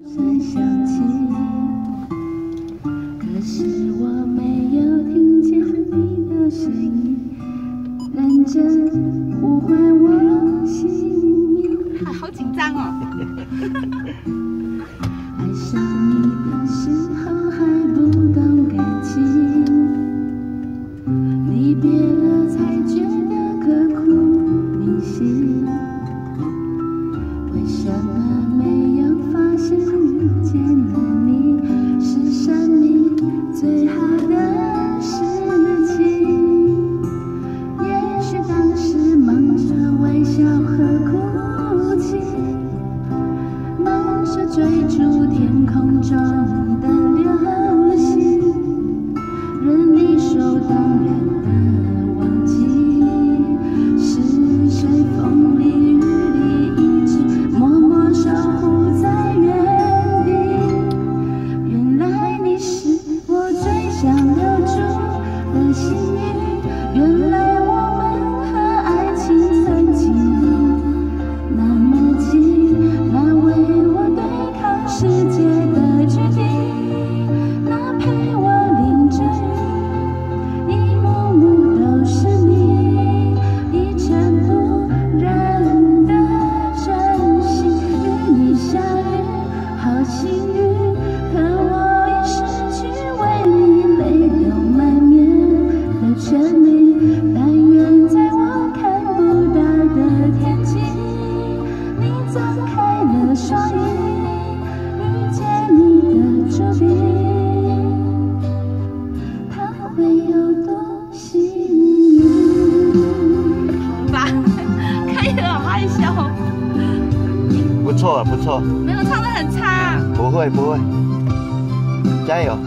声响起，可是我没有听见你的声音，认真呼唤我姓名。 好紧张哦！ 爱上你的时候还不懂感情，离别了才觉得刻骨铭心。为什么没有发现遇见了你是生命最好的事情？也许当时忙着微笑和哭泣，忙着追逐天空中的流星，任理所当然的忘记是谁风里雨里一直默默守护在原地。原来你是我最想留住的幸运，原来我们和爱情曾经那么近，那为我对抗世界的决定，那陪我淋着雨，一幕幕都是你一尘不染的真心。与你相遇好幸运，可我已失去为你泪流满面的权利。但愿在我看不到的天际，你张开了双翼，遇见你的注定，他会有多幸运？ 好吧，可以了，好害羞。 不错不错， 没有唱得很差。 不会不会，加油！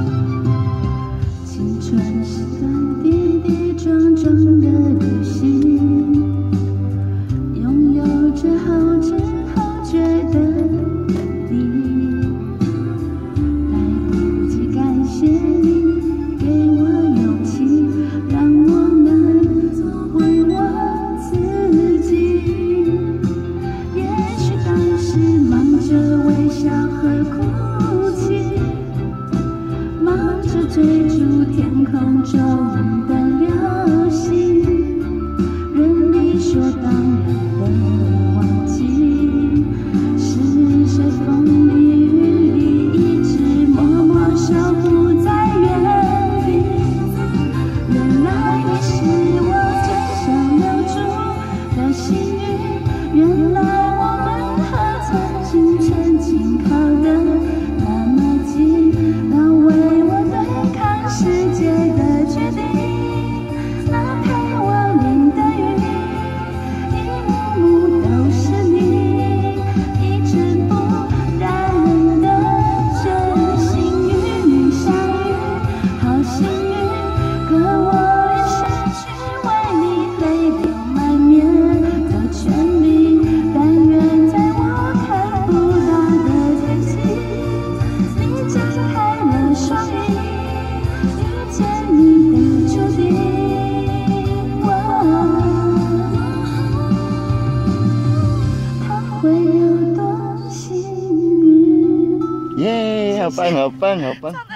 青春是段跌跌撞撞的旅行，拥有之后觉得很低，来不及感谢你给我勇气，让我能做回我自己。也许当时忙着微笑和哭泣，忙着追逐天空中的流星，任理所当然的忘记是谁风里雨里一直默默守护在原地。原来你是我最想留住的幸运，原来我们和曾经靠得那么近，那为我对抗世界的决定，那陪我淋的雨，一幕幕都是你一尘不染的真心。与你相遇好幸运，可我已失去为你泪流满面的权利。但愿在我看不到的天际，你张开了双翼，遇见你的注定。他会有多幸运？ 耶，好棒好棒好棒！